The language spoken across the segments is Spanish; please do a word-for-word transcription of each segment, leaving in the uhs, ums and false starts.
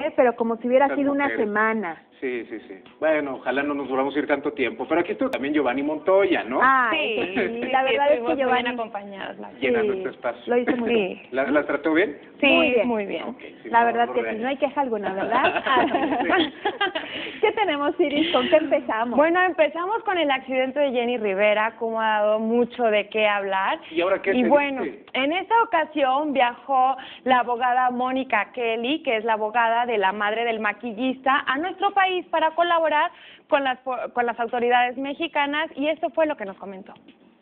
pero como si hubiera Esas sido una mujeres. semana. Sí, sí, sí. Bueno, ojalá no nos volvamos a ir tanto tiempo. Pero aquí estuvo también Giovanni Montoya, ¿no? Ah, Sí, sí, la verdad es que estuvimos Giovanni muy bien acompañados. la verdad. Llenando sí, este espacio. lo hizo muy bien. Sí, ¿Las, ¿Las trató bien? sí, Muy bien. muy bien. Ok, sí, La no, verdad no que sí, regañes. no hay queja alguna, ¿verdad? Sí. ¿Qué tenemos, Iris? ¿Con qué empezamos? Bueno, empezamos con el accidente de Jenny Rivera, como ha dado mucho de qué hablar. ¿Y ahora qué Y se bueno, dice? en esta ocasión viajó la abogada Mónica Kelly, que es la abogada de la madre del maquillista, a nuestro país para colaborar con las, con las autoridades mexicanas, y esto fue lo que nos comentó.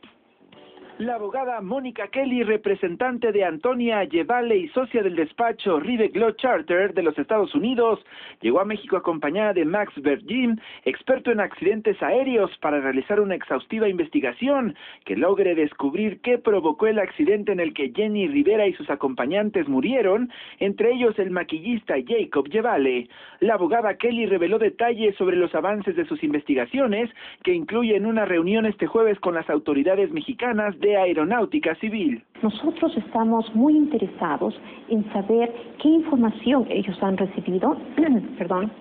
La abogada Mónica Kelly, representante de Antonia Yevale y socia del despacho Ribeck Law Charter de los Estados Unidos, llegó a México acompañada de Max Vergin, experto en accidentes aéreos, para realizar una exhaustiva investigación que logre descubrir qué provocó el accidente en el que Jenny Rivera y sus acompañantes murieron, entre ellos el maquillista Jacob Yevale. La abogada Kelly reveló detalles sobre los avances de sus investigaciones, que incluyen una reunión este jueves con las autoridades mexicanas de Aeronáutica Civil. Nosotros estamos muy interesados en saber qué información ellos han recibido. Perdón.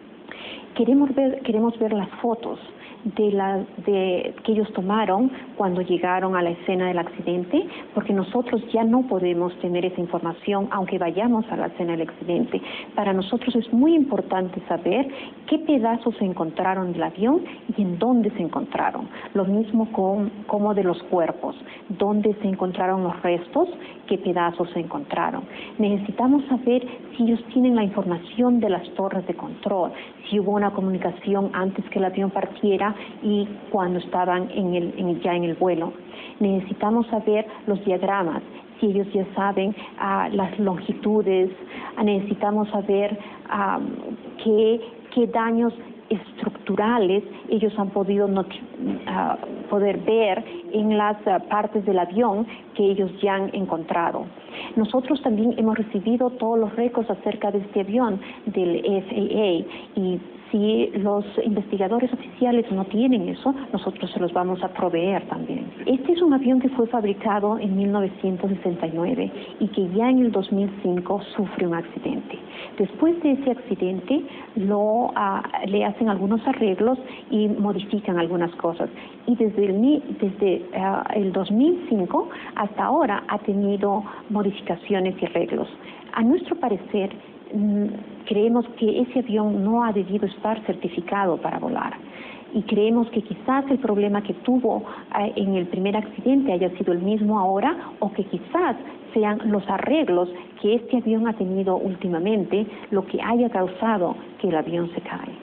Queremos ver, queremos ver las fotos de la de que ellos tomaron cuando llegaron a la escena del accidente, porque nosotros ya no podemos tener esa información aunque vayamos a la escena del accidente. Para nosotros es muy importante saber qué pedazos se encontraron del avión y en dónde se encontraron. Lo mismo con como de los cuerpos, dónde se encontraron los restos, qué pedazos se encontraron. Necesitamos saber si ellos tienen la información de las torres de control, si hubo una comunicación antes que el avión partiera y cuando estaban en el, en, ya en el vuelo. Necesitamos saber los diagramas, si ellos ya saben uh, las longitudes. Necesitamos saber um, qué, qué daños estructurales ellos han podido not, uh, poder ver en las uh, partes del avión que ellos ya han encontrado. Nosotros también hemos recibido todos los récords acerca de este avión del F A A, y si los investigadores oficiales no tienen eso, nosotros se los vamos a proveer también. Este es un avión que fue fabricado en mil novecientos sesenta y nueve y que ya en el dos mil cinco sufre un accidente. Después de ese accidente lo, uh, le hacen algunos arreglos y modifican algunas cosas. Y desde el, desde, uh, el dos mil cinco hasta ahora ha tenido modificaciones y arreglos. A nuestro parecer, creemos que ese avión no ha debido estar certificado para volar, y creemos que quizás el problema que tuvo eh, en el primer accidente haya sido el mismo ahora, o que quizás sean los arreglos que este avión ha tenido últimamente lo que haya causado que el avión se cae.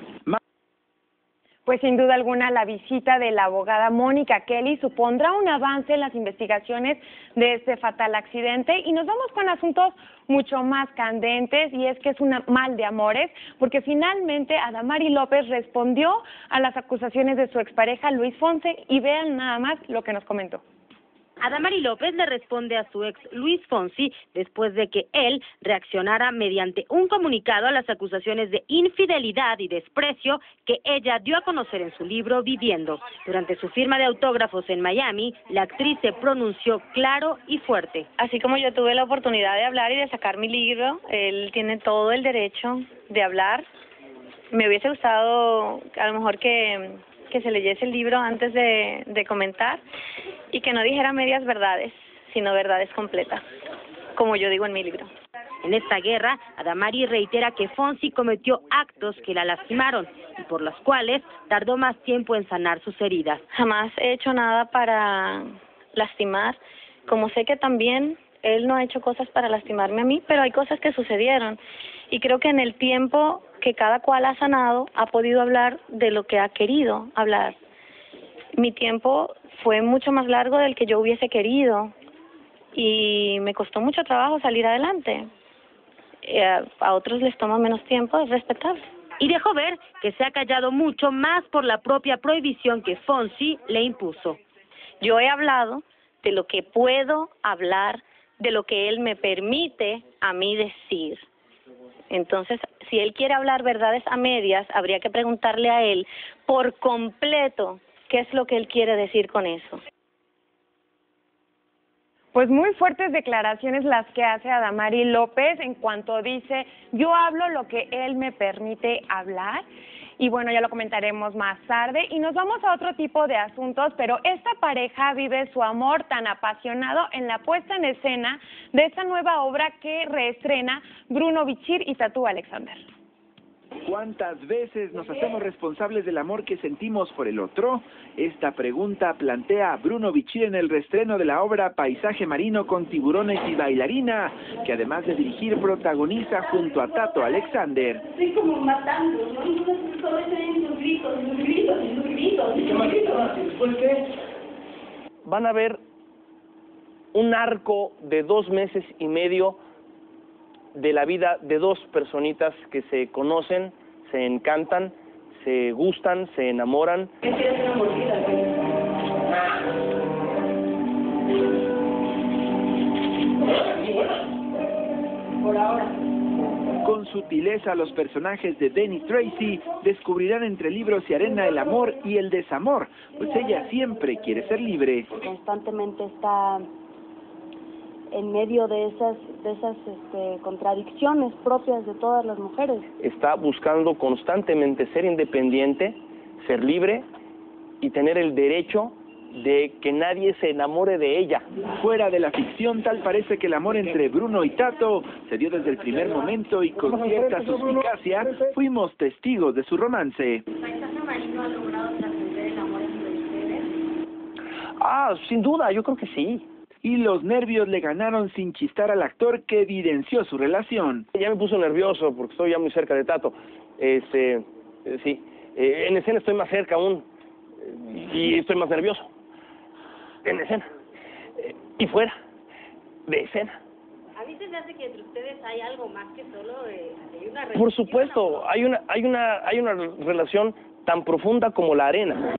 Pues sin duda alguna la visita de la abogada Mónica Kelly supondrá un avance en las investigaciones de este fatal accidente, y nos vamos con asuntos mucho más candentes, y es que es un mal de amores, porque finalmente Adamari López respondió a las acusaciones de su expareja Luis Fonsi, y vean nada más lo que nos comentó. Adamari López le responde a su ex Luis Fonsi después de que él reaccionara mediante un comunicado a las acusaciones de infidelidad y desprecio que ella dio a conocer en su libro Viviendo. Durante su firma de autógrafos en Miami, la actriz se pronunció claro y fuerte. Así como yo tuve la oportunidad de hablar y de sacar mi libro, él tiene todo el derecho de hablar. Me hubiese gustado a lo mejor que... que se leyese el libro antes de, de comentar, y que no dijera medias verdades, sino verdades completas, como yo digo en mi libro. En esta guerra, Adamari reitera que Fonsi cometió actos que la lastimaron y por los cuales tardó más tiempo en sanar sus heridas. Jamás he hecho nada para lastimar, como sé que también él no ha hecho cosas para lastimarme a mí, pero hay cosas que sucedieron, y creo que en el tiempo que cada cual ha sanado, ha podido hablar de lo que ha querido hablar. Mi tiempo fue mucho más largo del que yo hubiese querido, y me costó mucho trabajo salir adelante. Eh, a otros les toma menos tiempo, es respetable. Y dejó ver que se ha callado mucho más por la propia prohibición que Fonsi le impuso. Yo he hablado de lo que puedo hablar, de lo que él me permite a mí decir. Entonces, si él quiere hablar verdades a medias, habría que preguntarle a él por completo qué es lo que él quiere decir con eso. Pues muy fuertes declaraciones las que hace Adamari López en cuanto dice, yo hablo lo que él me permite hablar. Y bueno, ya lo comentaremos más tarde. Y nos vamos a otro tipo de asuntos, pero esta pareja vive su amor tan apasionado en la puesta en escena de esta nueva obra que reestrena Bruno Bichir y Tatú Alexander. ¿Cuántas veces nos hacemos responsables del amor que sentimos por el otro? Esta pregunta plantea Bruno Bichir en el reestreno de la obra Paisaje Marino con tiburones y bailarina, que además de dirigir protagoniza junto a Tato Alexander. Estoy como matando, ¿no? Entonces solo estoy sus gritos, sus gritos, sus gritos, sus gritos. ¿Después qué? Van a ver un arco de dos meses y medio de la vida de dos personitas que se conocen, se encantan, se gustan, se enamoran. ¿Qué quieres una mordida? Por ahora. Con sutileza los personajes de Denny Tracy descubrirán entre libros y arena el amor y el desamor, pues ella siempre quiere ser libre. Constantemente está en medio de esas de esas este, contradicciones propias de todas las mujeres. Está buscando constantemente ser independiente, ser libre y tener el derecho de que nadie se enamore de ella. Fuera de la ficción, tal parece que el amor entre Bruno y Tato se dio desde el primer momento y con cierta suspicacia fuimos testigos de su romance. ¿Paisaje Marino ha logrado trascender el amor entre ustedes? Ah, sin duda, yo creo que sí. Y los nervios le ganaron sin chistar al actor que evidenció su relación. Ya me puso nervioso porque estoy ya muy cerca de Tato. Este, eh, sí, eh, en escena estoy más cerca aún eh, y estoy más nervioso. En escena eh, y fuera de escena. A mí se me hace que entre ustedes hay algo más que solo eh, hay una relación. Por supuesto, hay una, hay una, hay una relación tan profunda como la arena.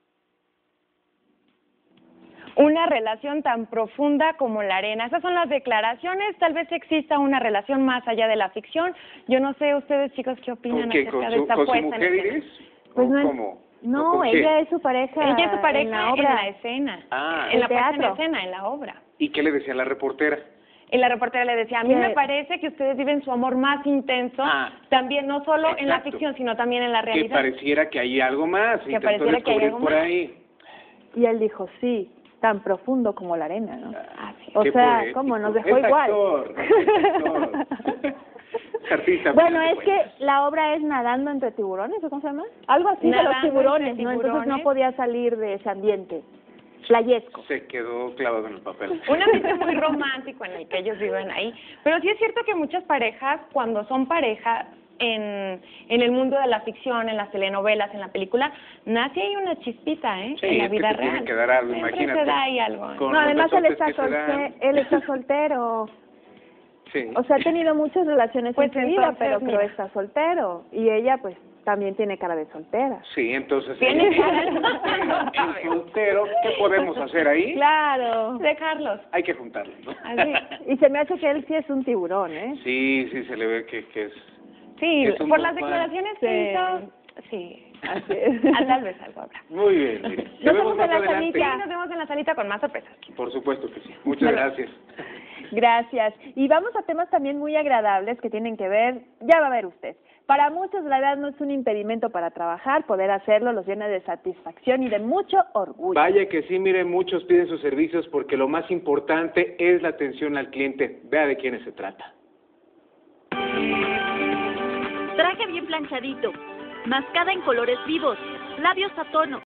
Una relación tan profunda como la arena. Esas son las declaraciones. Tal vez exista una relación más allá de la ficción. Yo no sé ustedes, chicos, qué opinan ¿Con quién? acerca ¿Con de su, esta con su puesta mujer, en escena. Iris? Pues ¿O no es- cómo? No, ¿O con ella quién? es su pareja. Ella es su pareja en la en obra. la escena. Ah. En la El puesta en teatro. escena, en la obra. ¿Y qué le decía la reportera? Y la reportera le decía, a mí Que- me parece que ustedes viven su amor más intenso, Ah. también no solo en la Exacto. ficción, sino también en la Que realidad. pareciera que hay algo más. Que Intentó pareciera que hay descubrir algo por más. ahí. Y él dijo, sí, tan profundo como la arena, ¿no? Ah, sí. O Qué sea, poético. ¿cómo? Nos dejó Es igual. actor, es actor. Es artista, Bueno, al es final de que la obra es Nadando entre tiburones, ¿o cómo se llama? Algo así de Nadando los tiburones, entre ¿no? Entonces no tiburones. podía salir de ese ambiente playesco. Se quedó clavado en el papel. Un ambiente muy romántico en el que ellos viven ahí. Pero sí es cierto que muchas parejas, cuando son parejas en, en el mundo de la ficción, en las telenovelas, en la película, nace ahí una chispita, ¿eh? Sí, en la es que vida se tiene real. que dar algo, Siempre imagínate. se da ahí algo. ¿eh? Con No, los además él besotes está, que se dan. solte él está soltero. Sí. O sea, ha tenido muchas relaciones Pues en su vida, entonces, pero creo mira. está soltero. Y ella, pues, también tiene cara de soltera. Sí, entonces... Tiene en- cara. en soltero, ¿qué podemos hacer ahí? Claro. Dejarlos. Hay que juntarlos, ¿no? Así. Y se me hace que él sí es un tiburón, ¿eh? Sí, sí, se le ve que, que es... Sí, Es un por las buen declaraciones Sí. que hizo, sí. Así es. Ah, tal vez algo habrá. Muy bien, mire. Nos Te vemos vemos más en la adelante. Sí, nos vemos en la salita con más sorpresas. Por supuesto que sí. Muchas gracias. Gracias. Y vamos a temas también muy agradables que tienen que ver, ya va a ver usted. Para muchos la edad no es un impedimento para trabajar, poder hacerlo los llena de satisfacción y de mucho orgullo. Vaya que sí, mire, muchos piden sus servicios porque lo más importante es la atención al cliente. Vea de quiénes se trata. Traje bien planchadito, mascada en colores vivos, labios a tono,